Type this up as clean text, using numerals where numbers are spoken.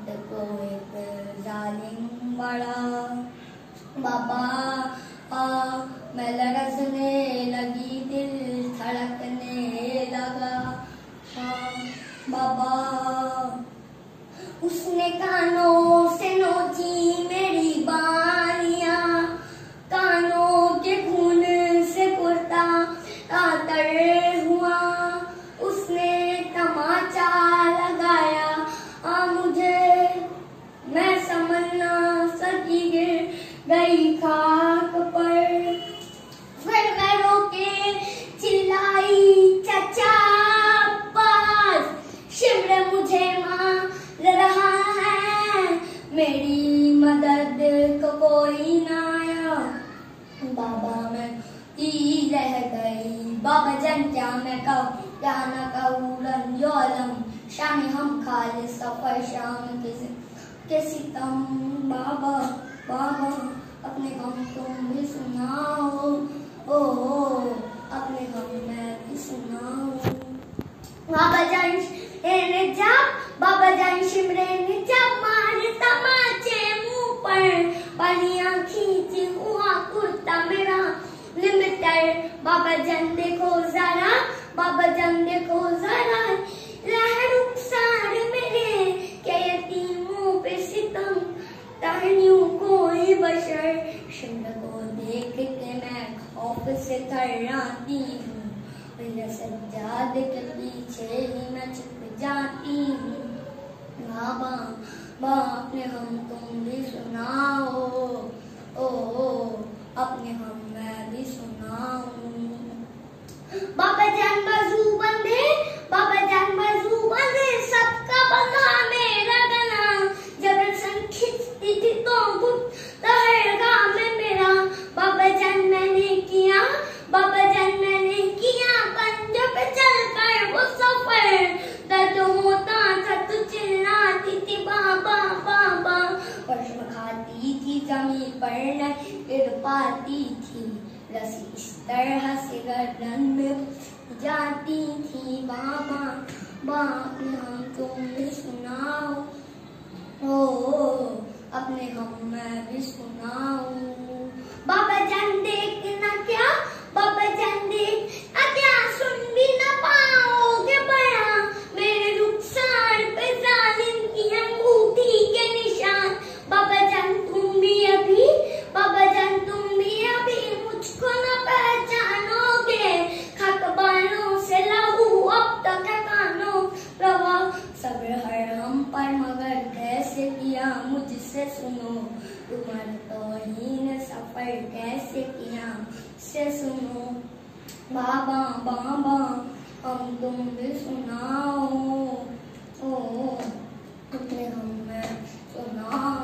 को एक जालिम बड़ा। बाबा मैं लरसने लगी, दिल धड़कने लगा। बाबा उसने कानों से नोची मेरी बालियां, कानों के खून से कुर्ता कातर हुआ। उसने तमाचा लगाया मुझे, मैं समझ ना सकी, गिर गई खाक पर। फिर मैं रोके चिल्लाई, चचा अब्बास, शिमर मुझे मार रहा है, मेरी मदद को कोई ना आया। बाबा मैं ई रह गई, बाबा जन क्या मैं कहूँ क्या न कहूँ, रंजोलम शाम हम खाले सफर शाम के सितम। बाबा बाबा अपने गम तुम भी सुनाओ, ओ अपने गम मैं भी सुनाओ। बाबा जान बाबा जान शिमरे ने जब मारे तमाचे मुंह पर, पनिया खींची हुआ कुर्ता मेरा लिमिटेड। बाबा जान देखो जरा, बाबा जान देखो जरा, रुखसार मेरे क्या यतीमों पे सितम, टहनियों कोई बशर। शिमर को देख के मैं खौफ से थर्राती हूँ, सज्जाद के पीछे ही मैं छुप जाती हूँ। बाबा अपने हम तुम भी सुनाओ, ओ अपने हम मैं भी सुनाऊं। बाबा जान बाजू बंदे, बाबा जान बाजू बंदे, सबका बंधा मेरा गला। जब सन खिंचती थी तो तहरगा में मेरा। बाबा जान मैंने किया, बाबा जान मैंने किया, पंजों पे चलकर वो सफर। दर्द होता था तो चिल्लाती थी बाबा बाबा, फर्श में खाती थी जमीन पर न गिर पाती थी, रस्सी इस तरह से गर्दन में जाती थी। बाबा अपने हम तुम भी सुनाओ, ओ अपने हम मैं भी सुनाऊं। बाबा जान देखना क्या, बाबा जान देखना क्या, सुन भी ना पाओगे बया, मेरे रुखसार पे जालिम की अंगूठी के निशान। बाबा जान तुम भी अभी, बाबा जान तुम भी अभी मुझको न पहचानोगे, खाक बालों से लहू अब तक है कानों रवा। सब्र हर हम पर मगर कैसे किया मुझसे सुनो, तुम्हारा तौहीन सफर कैसे किया से सुनो। बाबा हम तुम भी सुनाओ, ओ अपने हम में सुनाओ।